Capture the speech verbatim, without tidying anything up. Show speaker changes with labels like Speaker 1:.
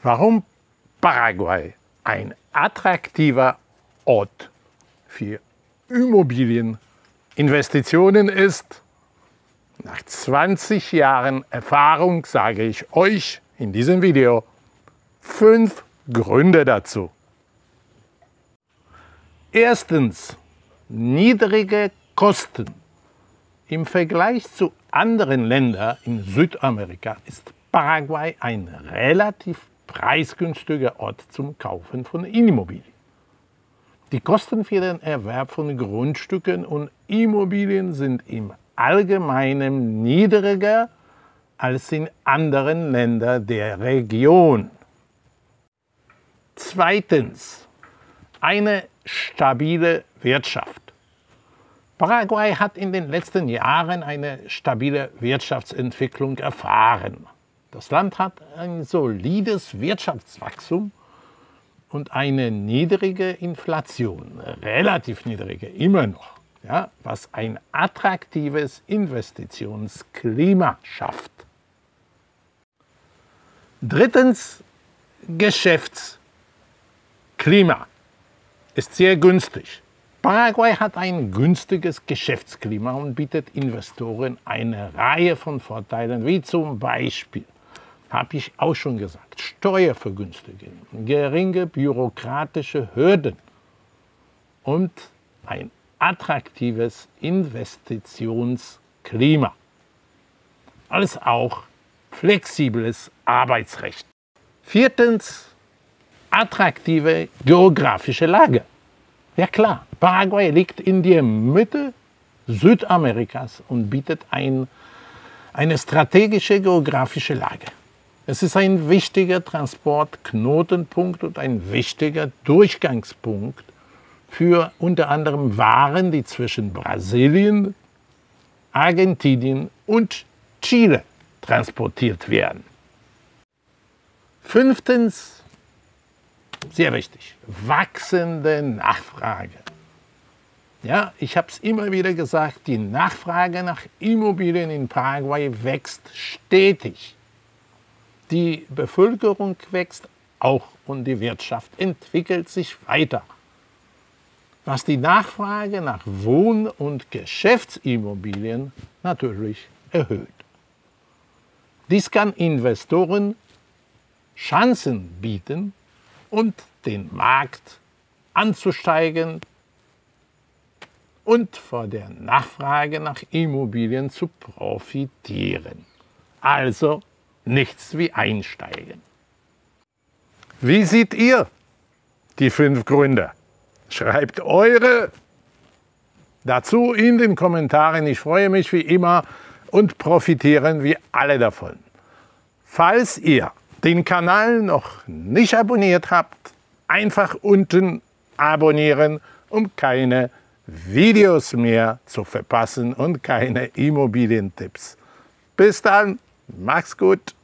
Speaker 1: Warum Paraguay ein attraktiver Ort für Immobilieninvestitionen ist? Nach zwanzig Jahren Erfahrung sage ich euch in diesem Video fünf Gründe dazu. Erstens, niedrige Kosten. Im Vergleich zu anderen Ländern in Südamerika ist Paraguay ein relativ preisgünstiger Ort zum Kaufen von Immobilien. Die Kosten für den Erwerb von Grundstücken und Immobilien sind im Allgemeinen niedriger als in anderen Ländern der Region. Zweitens, eine stabile Wirtschaft. Paraguay hat in den letzten Jahren eine stabile Wirtschaftsentwicklung erfahren. Das Land hat ein solides Wirtschaftswachstum und eine niedrige Inflation, relativ niedrige immer noch, ja, was ein attraktives Investitionsklima schafft. Drittens, Geschäftsklima ist sehr günstig. Paraguay hat ein günstiges Geschäftsklima und bietet Investoren eine Reihe von Vorteilen, wie zum Beispiel, habe ich auch schon gesagt, Steuervergünstigungen, geringe bürokratische Hürden und ein attraktives Investitionsklima, als auch flexibles Arbeitsrecht. Viertens, attraktive geografische Lage. Ja klar, Paraguay liegt in der Mitte Südamerikas und bietet ein, eine strategische geografische Lage. Es ist ein wichtiger Transportknotenpunkt und ein wichtiger Durchgangspunkt für unter anderem Waren, die zwischen Brasilien, Argentinien und Chile transportiert werden. Fünftens, sehr wichtig, wachsende Nachfrage. Ja, ich habe es immer wieder gesagt, die Nachfrage nach Immobilien in Paraguay wächst stetig. Die Bevölkerung wächst auch und die Wirtschaft entwickelt sich weiter, was die Nachfrage nach Wohn- und Geschäftsimmobilien natürlich erhöht. Dies kann Investoren Chancen bieten und den Markt anzusteigen und von der Nachfrage nach Immobilien zu profitieren. Also nichts wie einsteigen. Wie seht ihr die fünf Gründe? Schreibt eure dazu in den Kommentaren. Ich freue mich wie immer und profitieren wir alle davon. Falls ihr den Kanal noch nicht abonniert habt, einfach unten abonnieren, um keine Videos mehr zu verpassen und keine Immobilientipps. Bis dann, macht's gut!